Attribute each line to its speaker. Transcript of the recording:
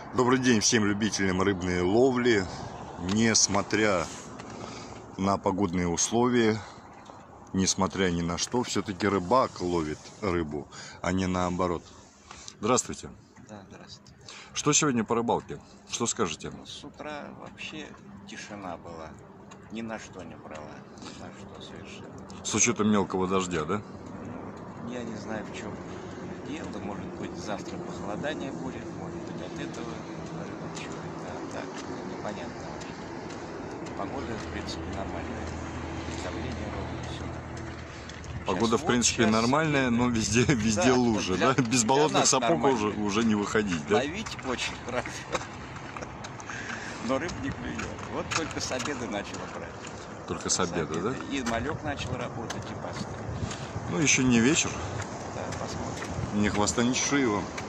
Speaker 1: Добрый день всем любителям рыбной ловли. Несмотря на погодные условия, несмотря ни на что, все-таки рыбак ловит рыбу, а не наоборот. Здравствуйте.
Speaker 2: Да, здравствуйте.
Speaker 1: Что сегодня по рыбалке? Что скажете?
Speaker 2: С утра вообще тишина была. Ни на что не брала. Ни на что совершенно.
Speaker 1: С учетом мелкого дождя, да?
Speaker 2: Я не знаю, в чем дело. Может быть, завтра похолодание будет. Может быть, от этого чего это. А так, непонятно вообще. Погода, в принципе, нормальная. Давление ровно, все.
Speaker 1: Погода, в принципе, нормальная, но везде
Speaker 2: Да,
Speaker 1: лужи, да? Без болотных сапог уже не выходить, да?
Speaker 2: Ловить очень хорошо. Но рыб не клюет. Вот только с обеда начала брать.
Speaker 1: Только с обеда, да?
Speaker 2: И малек начал работать, и поставил.
Speaker 1: Ну, еще не вечер.
Speaker 2: Да, посмотрим.
Speaker 1: Ни хвоста, ни чешуи вам.